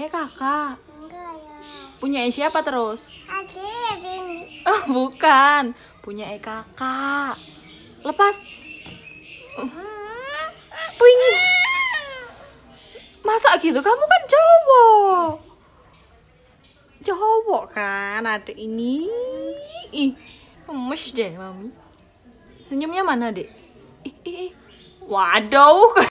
Punya kakak. Enggak ya. Punya siapa terus? Ada ini. Oh, bukan. Punya kakak. Lepas. Ini. Masa gitu? Kamu kan cowok. Cowok kan adik ini. Ih, gemes deh mami. Senyumnya mana, Dek? Ih. Waduh.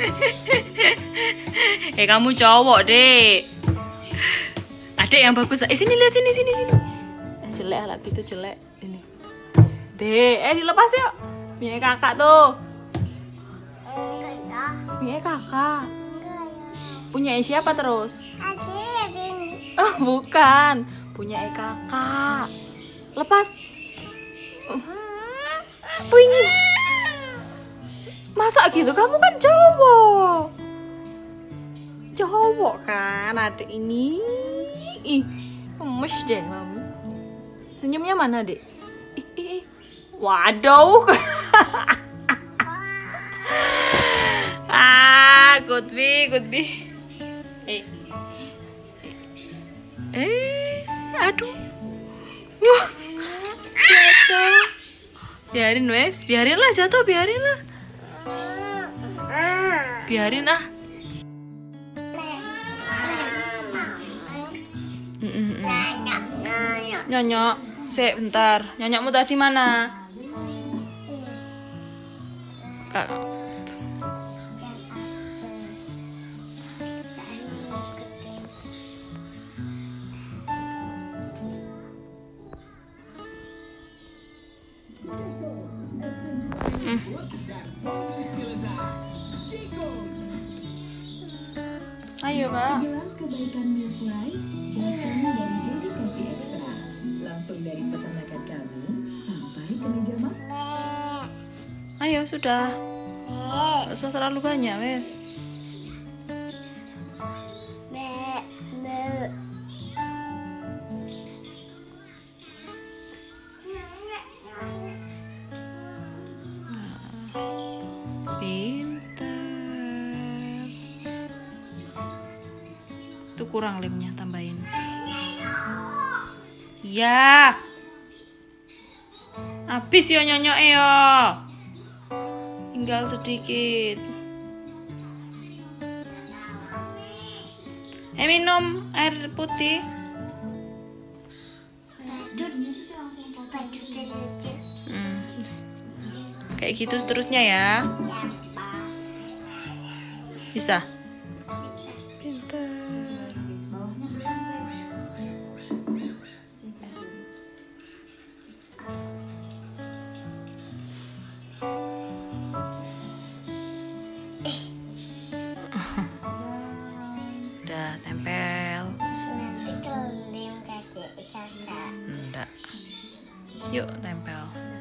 Kamu cowok, Dek. Adek yang bagus. Sini lihat sini. Jelek lah gitu, jelek. Ini. Dek, dilepas yuk. Punya kakak tuh. Enggak ya. Punya kakak. Enggak ya. Punya siapa terus? Adek ini. Oh, bukan. Punya kakak. Lepas. Twingy. Masa gitu? Kamu kan cowok. Cowok kan adek ini. Ih, gemes deh mami. Senyumnya mana, Dek? Ih. Waduh. Could be. Aduh. Jatuh. Biarin lah jatuh, biarin lah. Biarin ah. Nyonyok, bentar. Nyonyokmu tadi mana? Kak. Ayo, Kak. Jelas kebaikan Milfly, datang dari dedikasi ekstra. Langsung dari peternakan kami sampai ke meja makan. Ayo, sudah. Gak usah terlalu banyak, wes. Pintar. Itu kurang lemnya, tambahin. Ya. Habis yo nyonyok yo. Tinggal sedikit. Minum air putih. Kayak gitu seterusnya ya. Bisa. Pintar. Udah tempel. Nanti kelem kaki kakak. Enggak. Yuk tempel.